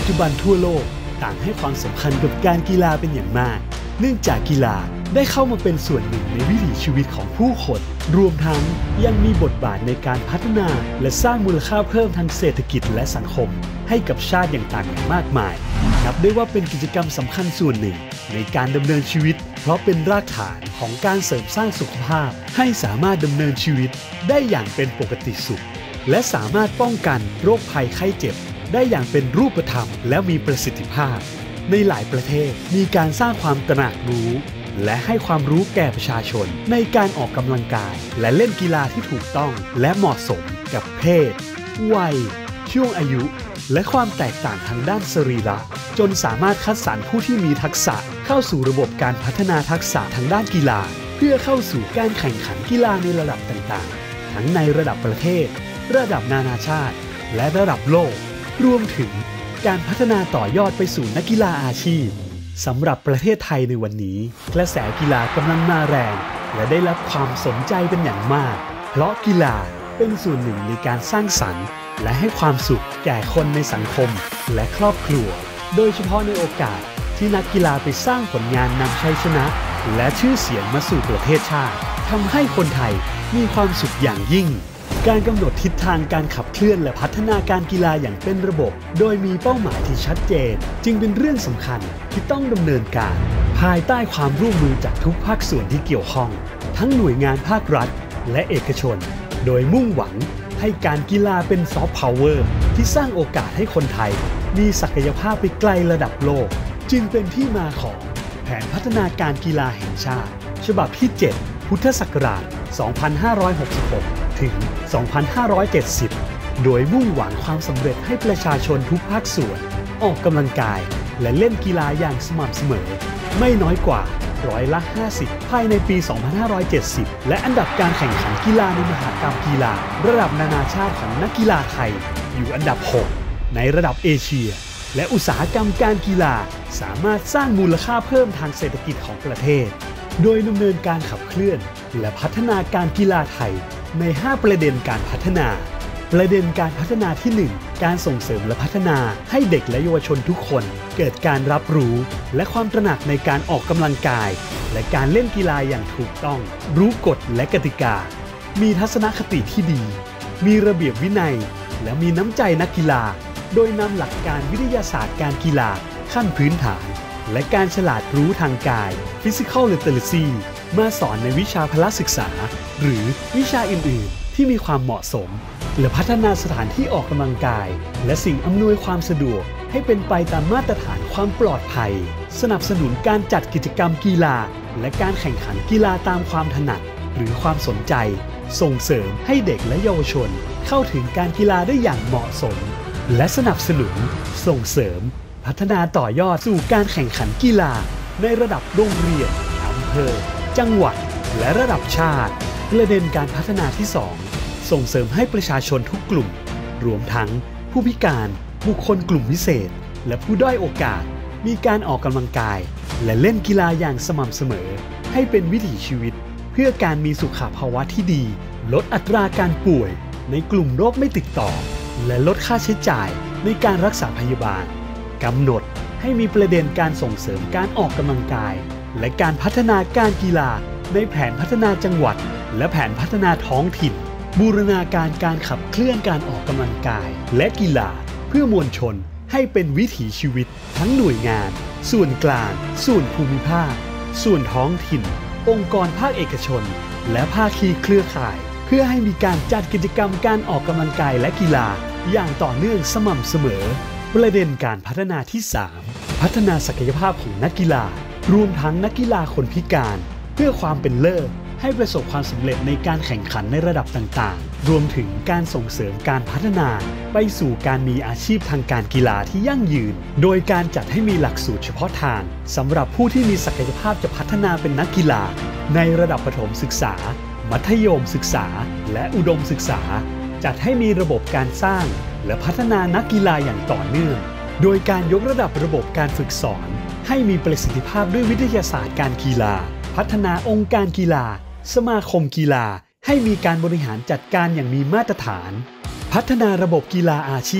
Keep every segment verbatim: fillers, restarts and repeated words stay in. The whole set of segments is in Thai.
จุบันทั่วโลกต่างให้ความสำคัญกับการกีฬาเป็นอย่างมากเนื่องจากกีฬาได้เข้ามาเป็นส่วนหนึ่งในวิถีชีวิตของผู้คนรวมทั้งยังมีบทบาทในการพัฒนาและสร้างมูลค่าเพิ่มทางเศรษฐกิจและสังคมให้กับชาติอย่างต่างอย่างมากมายนับได้ว่าเป็นกิจกรรมสำคัญส่วนหนึ่งในการดำเนินชีวิตเพราะเป็นรากฐานของการเสริมสร้างสุขภาพให้สามารถดำเนินชีวิตได้อย่างเป็นปกติสุขและสามารถป้องกันโรคภัยไข้เจ็บได้อย่างเป็นรูปธรรมและมีประสิทธิภาพในหลายประเทศมีการสร้างความตระหนักรู้และให้ความรู้แก่ประชาชนในการออกกำลังกายและเล่นกีฬาที่ถูกต้องและเหมาะสมกับเพศวัยช่วงอายุและความแตกต่างทางด้านสรีระจนสามารถคัดสรรผู้ที่มีทักษะเข้าสู่ระบบการพัฒนาทักษะทางด้านกีฬาเพื่อเข้าสู่การแข่งขันกีฬาในระดับต่างๆทั้งในระดับประเทศระดับนานาชาติและระดับโลกรวมถึงการพัฒนาต่อยอดไปสู่นักกีฬาอาชีพสำหรับประเทศไทยในวันนี้กระแสกีฬากำลังมาแรงและได้รับความสนใจเป็นอย่างมากเพราะกีฬาเป็นส่วนหนึ่งในการสร้างสรรค์และให้ความสุขแก่คนในสังคมและครอบครัวโดยเฉพาะในโอกาสที่นักกีฬาไปสร้างผลงานนำชัยชนะและชื่อเสียงมาสู่ประเทศชาติทำให้คนไทยมีความสุขอย่างยิ่งการกำหนดทิศทางการขับเคลื่อนและพัฒนาการกีฬาอย่างเป็นระบบโดยมีเป้าหมายที่ชัดเจนจึงเป็นเรื่องสำคัญที่ต้องดำเนินการภายใต้ความร่วมมือจากทุกภาคส่วนที่เกี่ยวข้องทั้งหน่วยงานภาครัฐและเอกชนโดยมุ่งหวังให้การกีฬาเป็นซอฟต์พาวเวอร์ที่สร้างโอกาสให้คนไทยมีศักยภาพไปไกลระดับโลกจึงเป็นที่มาของแผนพัฒนาการกีฬาแห่งชาติฉบับที่เจ็ดพุทธศักราชสองพันห้าร้อยหกสิบหกถึง สองพันห้าร้อยเจ็ดสิบ โดยมุ่งหวังความสำเร็จให้ประชาชนทุกภาคส่วนออกกำลังกายและเล่นกีฬาอย่างสม่ำเสมอไม่น้อยกว่าร้อยละห้าสิบภายในปี สองพันห้าร้อยเจ็ดสิบ และอันดับการแข่งขันกีฬาในมหกรรมกีฬาระดับนานาชาติของนักกีฬาไทยอยู่อันดับหกในระดับเอเชียและอุตสาหกรรมการกีฬาสามารถสร้างมูลค่าเพิ่มทางเศรษฐกิจของประเทศโดยดำเนินการขับเคลื่อนและพัฒนาการกีฬาไทยในห้าประเด็นการพัฒนาประเด็นการพัฒนาที่หนึ่งการส่งเสริมและพัฒนาให้เด็กและเยาวชนทุกคนเกิดการรับรู้และความตระหนักในการออกกำลังกายและการเล่นกีฬาอย่างถูกต้องรู้กฎและกติกามีทัศนคติที่ดีมีระเบียบวินัยและมีน้ำใจนักกีฬาโดยนำหลักการวิทยาศาสตร์การกีฬาขั้นพื้นฐานและการฉลาดรู้ทางกาย Physical Literacy มาสอนในวิชาพละศึกษาหรือวิชาอื่นๆที่มีความเหมาะสมและพัฒนาสถานที่ออกกำลังกายและสิ่งอำนวยความสะดวกให้เป็นไปตามมาตรฐานความปลอดภัยสนับสนุนการจัดกิจกรรมกีฬาและการแข่งขันกีฬาตามความถนัดหรือความสนใจส่งเสริมให้เด็กและเยาวชนเข้าถึงการกีฬาได้อย่างเหมาะสมและสนับสนุนส่งเสริมพัฒนาต่อยอดสู่การแข่งขันกีฬาในระดับโรงเรียนอำเภอจังหวัดและระดับชาติประเด็นการพัฒนาที่สองส่งเสริมให้ประชาชนทุกกลุ่มรวมทั้งผู้พิการบุคคลกลุ่มพิเศษและผู้ด้อยโอกาสมีการออกกำลังกายและเล่นกีฬาอย่างสม่ำเสมอให้เป็นวิถีชีวิตเพื่อการมีสุขภาวะที่ดีลดอัตราการป่วยในกลุ่มโรคไม่ติดต่อและลดค่าใช้จ่ายในการรักษาพยาบาลกำหนดให้มีประเด็นการส่งเสริมการออกกำลังกายและการพัฒนาการกีฬาในแผนพัฒนาจังหวัดและแผนพัฒนาท้องถิ่นบูรณาการการขับเคลื่อนการออกกำลังกายและกีฬาเพื่อมวลชนให้เป็นวิถีชีวิตทั้งหน่วยงานส่วนกลางส่วนภูมิภาคส่วนท้องถิ่นองค์กรภาคเอกชนและภาคีเครือข่ายเพื่อให้มีการจัดกิจกรรมการออกกำลังกายและกีฬาอย่างต่อเนื่องสม่ำเสมอประเด็นการพัฒนาที่สามพัฒนาศักยภาพของนักกีฬารวมทั้งนักกีฬาคนพิการเพื่อความเป็นเลิศให้ประสบความสำเร็จในการแข่งขันในระดับต่างๆรวมถึงการส่งเสริมการพัฒนาไปสู่การมีอาชีพทางการกีฬาที่ยั่งยืนโดยการจัดให้มีหลักสูตรเฉพาะทางสำหรับผู้ที่มีศักยภาพจะพัฒนาเป็นนักกีฬาในระดับประถมศึกษามัธยมศึกษาและอุดมศึกษาจัดให้มีระบบการสร้างและพัฒนานักกีฬาอย่างต่อเนื่องโดยการยกระดับระบบการฝึกสอนให้มีประสิทธิภาพด้วยวิทยาศาสตร์การกีฬาพัฒนาองค์การกีฬาสมาคมกีฬาให้มีการบริหารจัดการอย่างมีมาตรฐานพัฒนาระบบกีฬาอาชีพ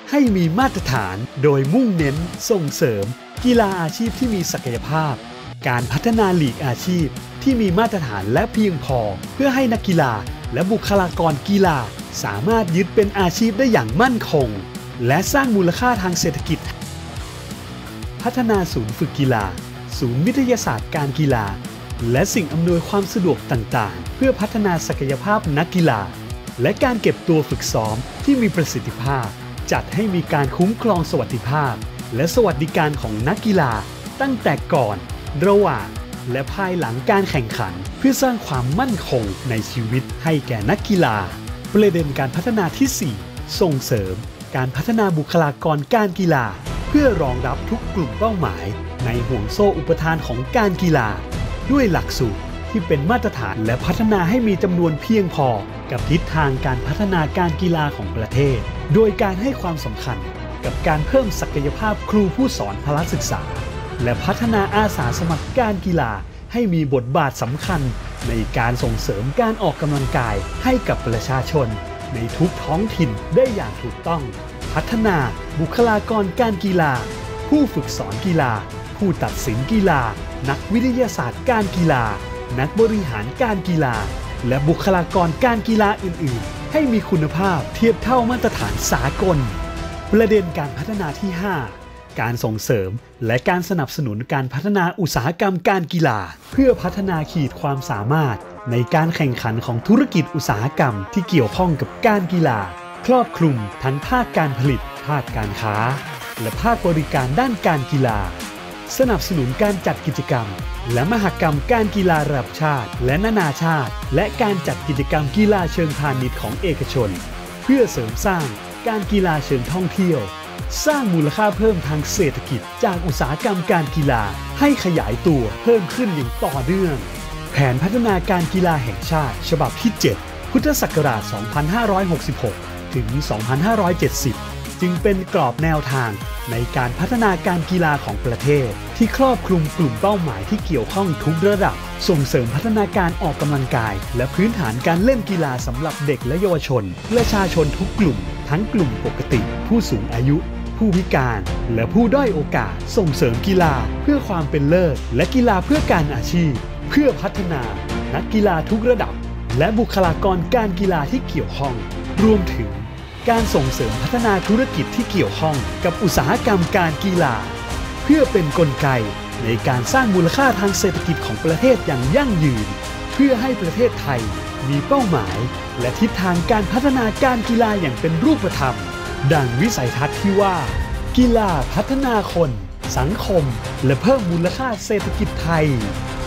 ให้มีมาตรฐานโดยมุ่งเน้นส่งเสริมกีฬาอาชีพที่มีศักยภาพการพัฒนาลีกอาชีพที่มีมาตรฐานและเพียงพอเพื่อให้นักกีฬาและบุคลากรกีฬาสามารถยึดเป็นอาชีพได้อย่างมั่นคงและสร้างมูลค่าทางเศรษฐกิจพัฒนาศูนย์ฝึกกีฬาศูนย์วิทยาศาสตร์การกีฬาและสิ่งอำนวยความสะดวกต่างๆเพื่อพัฒนาศักยภาพนักกีฬาและการเก็บตัวฝึกซ้อมที่มีประสิทธิภาพจัดให้มีการคุ้มครองสวัสดิภาพและสวัสดิการของนักกีฬาตั้งแต่ก่อนระหว่างและภายหลังการแข่งขันเพื่อสร้างความมั่นคงในชีวิตให้แก่นักกีฬาประเด็นการพัฒนาที่สี่ส่งเสริมการพัฒนาบุคลากรการกีฬาเพื่อรองรับทุกกลุ่มเป้าหมายในห่วงโซ่อุปทานของการกีฬาด้วยหลักสูตรที่เป็นมาตรฐานและพัฒนาให้มีจำนวนเพียงพอกับทิศทางการพัฒนาการกีฬาของประเทศโดยการให้ความสำคัญกับการเพิ่มศักยภาพครูผู้สอนพละศึกษาและพัฒนาอาสาสมัครการกีฬาให้มีบทบาทสำคัญในการส่งเสริมการออกกำลังกายให้กับประชาชนในทุกท้องถิ่นได้อย่างถูกต้องพัฒนาบุคลากรการกีฬาผู้ฝึกสอนกีฬาผู้ตัดสินกีฬานักวิทยาศาสตร์การกีฬานักบริหารการกีฬาและบุคลากรการกีฬาอื่นๆให้มีคุณภาพเทียบเท่ามาตรฐานสากลประเด็นการพัฒนาที่ห้าการส่งเสริมและการสนับสนุนการพัฒนาอุตสาหกรรมการกีฬาเพื่อพัฒนาขีดความสามารถในการแข่งขันของธุรกิจอุตสาหกรรมที่เกี่ยวข้องกับการกีฬาครอบคลุมทั้งภาคการผลิตภาคการค้าและภาคบริการด้านการกีฬาสนับสนุนการจัดกิจกรรมและมหกรรมการกีฬาระดับชาติและนานาชาติและการจัดกิจกรรมกีฬาเชิงพาณิชย์ของเอกชนเพื่อเสริมสร้างการกีฬาเชิงท่องเที่ยวสร้างมูลค่าเพิ่มทางเศรษฐกิจจากอุตสาหกรรมการกีฬาให้ขยายตัวเพิ่มขึ้นอย่างต่อเนื่องแผนพัฒนาการกีฬาแห่งชาติฉบับที่เจ็ดพุทธศักราช สองพันห้าร้อยหกสิบหก ถึง สองพันห้าร้อยเจ็ดสิบ จึงเป็นกรอบแนวทางในการพัฒนาการกีฬาของประเทศที่ครอบคลุมกลุ่มเป้าหมายที่เกี่ยวข้องทุกระดับส่งเสริมพัฒนาการออกกำลังกายและพื้นฐานการเล่นกีฬาสำหรับเด็กและเยาวชนประชาชนทุกกลุ่มทั้งกลุ่มปกติผู้สูงอายุผู้พิการและผู้ด้อยโอกาสส่งเสริมกีฬาเพื่อความเป็นเลิศและกีฬาเพื่อการอาชีพเพื่อพัฒนานักกีฬาทุกระดับและบุคลากรการกีฬาที่เกี่ยวข้องรวมถึงการส่งเสริมพัฒนาธุรกิจที่เกี่ยวข้องกับอุตสาหกรรมการกีฬาเพื่อเป็นกลไกในการสร้างมูลค่าทางเศรษฐกิจของประเทศอย่างยั่งยืนเพื่อให้ประเทศไทยมีเป้าหมายและทิศทางการพัฒนาการกีฬาอย่างเป็นรูปธรรมดังวิสัยทัศน์ที่ว่ากีฬาพัฒนาคนสังคมและเพิ่มมูลค่าเศรษฐกิจไทย